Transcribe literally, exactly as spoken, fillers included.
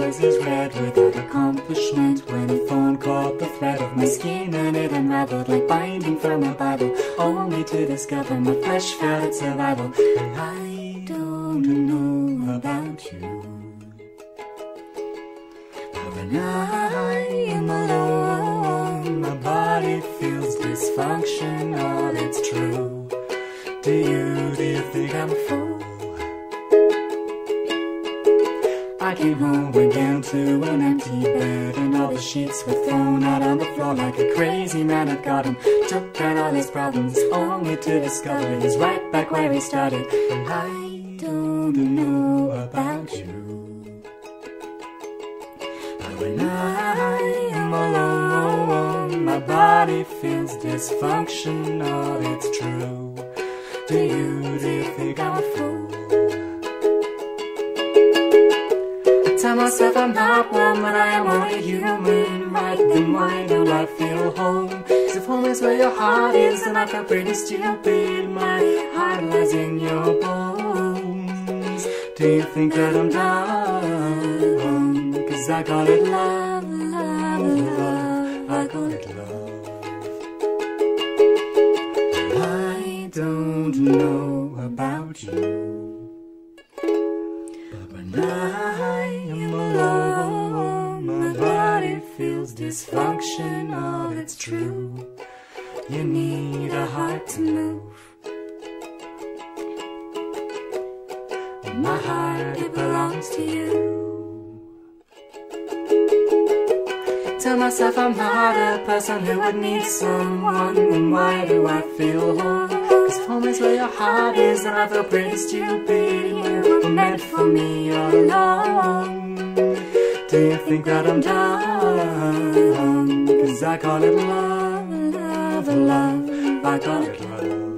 was his red without accomplishment. When a thorn caught the thread of my skin and it unraveled like binding from a Bible, only to discover my flesh felt its survival. And I don't know about you, but when I am alone, my body feels dysfunctional, it's true. Do you, do you think I'm a fool? I came home, went down to an empty bed, and all the sheets were thrown out on the floor like a crazy man had got him. Took out all his problems, only to discover he's right back where he started. And I don't know about you, but when I am alone, my body feels dysfunctional, it's true. Do you, do you think I'm a fool? Tell myself I'm not one, but I am only human, right? Then why don't I feel home? Cause if home is where your heart is, then I feel pretty stupid. My heart lies in your bones. Do you think that I'm dumb? Cause I call it love, love, love, I call it love. I don't know about you, but when I am alone, my body feels dysfunctional, it's true. You need a heart to move. In my heart, it belongs to you. Tell myself I'm not a person who would need someone, then why do I feel home? Cause if home is where your heart is, then I feel pretty stupid. You were meant for me all along. Do you think that I'm dumb? Cause I call it love, love, love, I call it love.